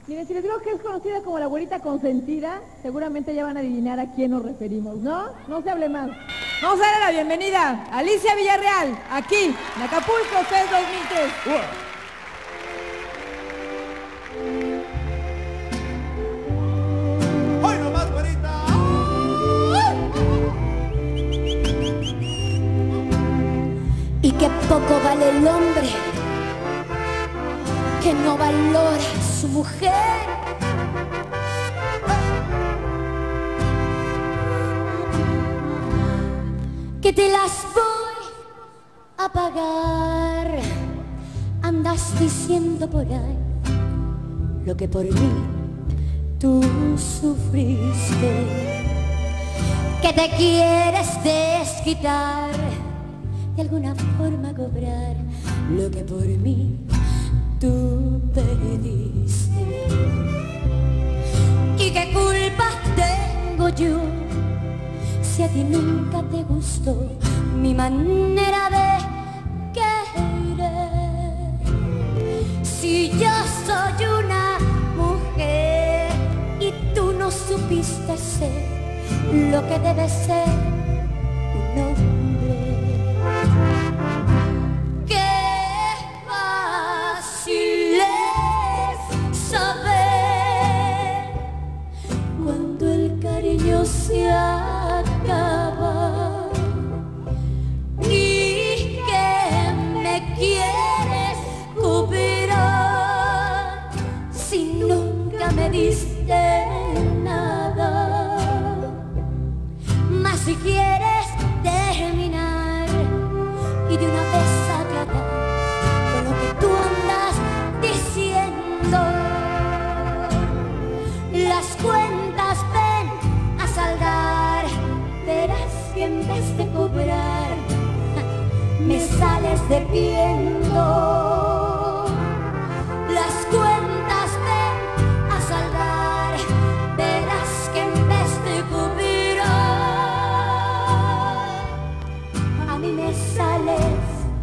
Miren, si les digo que es conocida como la güerita consentida, seguramente ya van a adivinar a quién nos referimos, ¿no? No se hable más. Vamos a darle la bienvenida a Alicia Villarreal, aquí, en Acapulco Fest 2003. ¡Hoy nomás, güerita! Y qué poco vale el hombre que no valora a su mujer. Que te las voy a pagar. Andas diciendo por ahí lo que por mí tú sufriste, que te quieres desquitar, de alguna forma cobrar lo que por mí tú perdiste. ¿Y qué culpa tengo yo si a ti nunca te gustó mi manera de querer? Si yo soy una mujer y tú no supiste ser lo que debe ser un hombre. Qué fácil es saber cuando el cariño se acaba y que me quieres cooperar si nunca me diste nada. Mas si quieres terminar y de una vez acabar con lo que tú andas diciendo, las cuentas ven a saldar, verás que en vez de cobrar me sales debiendo. Las cuentas ven a saldar, verás que en vez de cobrar a mí me sales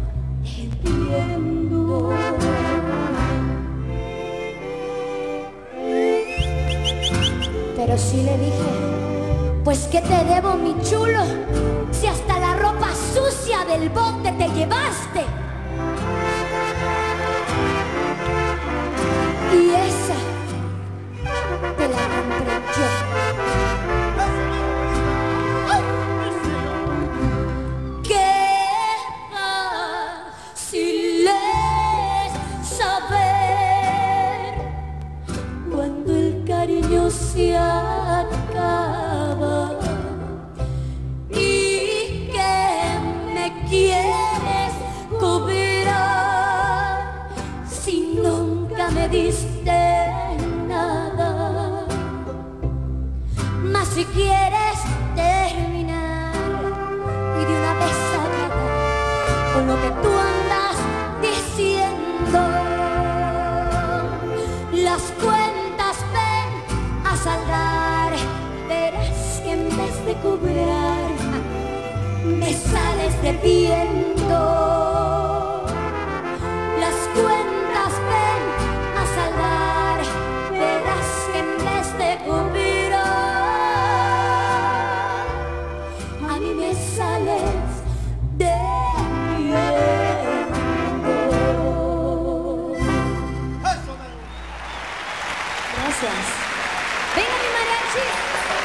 debiendo. Pero sí le dije, pues que te debo, mi chulo, si hasta la ropa sucia del bote te llevaste. Y esa te la compré yo. Qué fácil es saber cuando el cariño se acaba y que me quieres cobrar si nunca me diste nada. Mas si quieres terminar y de una vez acabar con lo que tú andas diciendo, las cuentas ven a saldar, verás que en vez de cobrar me sales debiendo. Las cuentas ven a saldar, verás que en vez de cobrar a mí me sales debiendo. Gracias. Venga mi mariachi.